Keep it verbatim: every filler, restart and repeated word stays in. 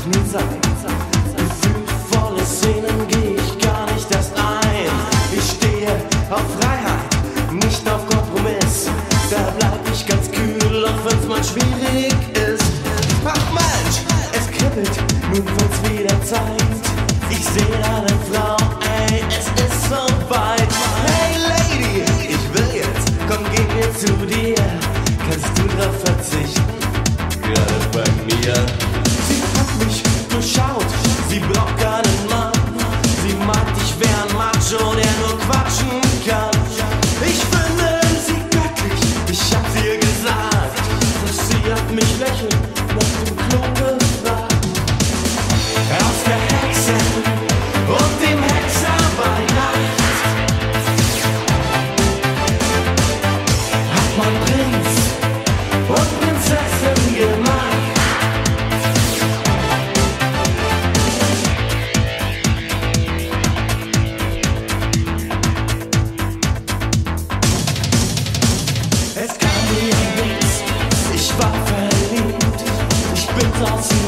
nie sein. Gefühlvolle Szenen geh ich gar nicht erst ein. Ich stehe auf Freiheit, nicht auf Kompromiss. Da bleib ich ganz kühl, auch wenn's mal schwierig ist. Ach Mensch, es kribbelt, nun wird's wieder Zeit. Ich seh eine Frau, ey, es ist so weit. Hey Lady, ich will jetzt, komm, geh mir zu dir. Kannst du drauf verzichten? Gerade bei mir. Sie hat mich durchschaut, sie braucht keinen Mann. Sie meint, ich wär ein Macho, der nur quatschen kann. Ich finde sie göttlich, ich hab's ihr gesagt. Doch sie hat mich lächelnd nach dem Klo gefragt. Aus der Hexe und dem Hexer bei Nacht hat man Prinz und Prinzessin gemacht. Es kam mir nichts, ich war verliebt, ich bin draußen